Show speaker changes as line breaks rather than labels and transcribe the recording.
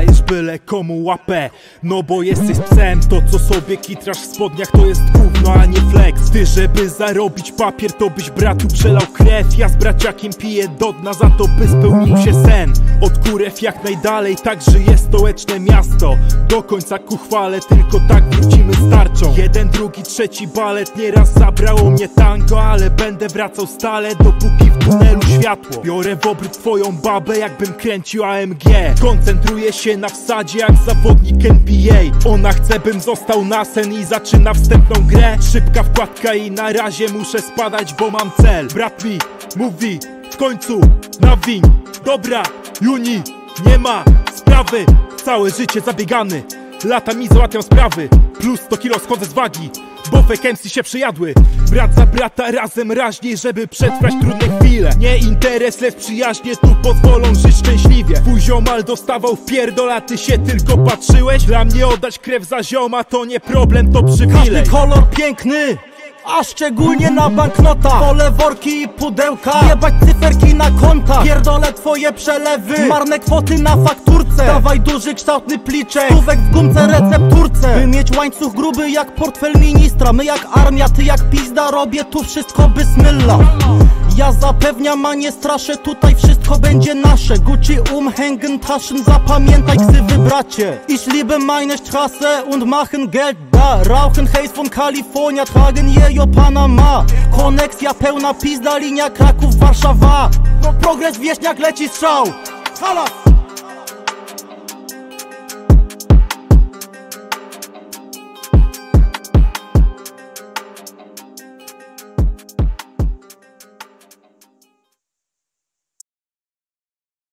dajesz byle komu łapę. No bo jesteś psem, to co sobie kitrasz w spodniach to jest gówno, a nie flex. Ty żeby zarobić papier to byś bratu przelał krew. Ja z braciakiem piję do dna za to by spełnił się sen. Od Kurew jak najdalej, tak żyje stołeczne miasto. Do końca ku chwale, tylko tak wrócimy z tarczą. Jeden, drugi, trzeci balet, nieraz zabrało mnie tango, ale będę wracał stale, dopóki w tunelu światło. Biorę w obrót twoją babę, jakbym kręcił AMG. Koncentruję się na wsadzie jak zawodnik NBA. Ona chce bym został na sen i zaczyna wstępną grę. Szybka wkładka i na razie muszę spadać, bo mam cel. Brat mi mówi w końcu nawiń. Dobra, Juni, nie ma sprawy. Całe życie zabiegany, latami załatwiam sprawy. Plus 100 kilo schodzę z wagi, bo fake MC się przejadły. Brat za brata razem raźniej, żeby przetrwać trudne chwile. Nie interes, lecz przyjaźnie tu pozwolą żyć szczęśliwie. Twój ziomal dostawał w pierdol, a ty się tylko patrzyłeś. Dla mnie oddać krew za zioma to nie problem, to przywilej.
Każdy kolor piękny, a szczególnie na banknota. Wolę worki i pudełka, jebać cyferki na konta. Pierdolę twoje przelewy, marne kwoty na fakturce. Dawaj duży kształtny pliczek, stówek w gumce recepturce. By mieć łańcuch gruby jak portfel ministra. My jak armia, ty jak pizda, robię tu wszystko by smylla. Ja zapewniam, a nie straszę, tutaj wszystko będzie nasze. Gucci umhängen Taschen, zapamiętaj ksywy bracie. Ich liebe meine Straße und machen Geld da. Rauchen Haze von Kalifornia, tragen jejo Panama. Koneksja pełna pizda, linia Kraków, Warszawa. Progres wieśniak leci strzał. Hala!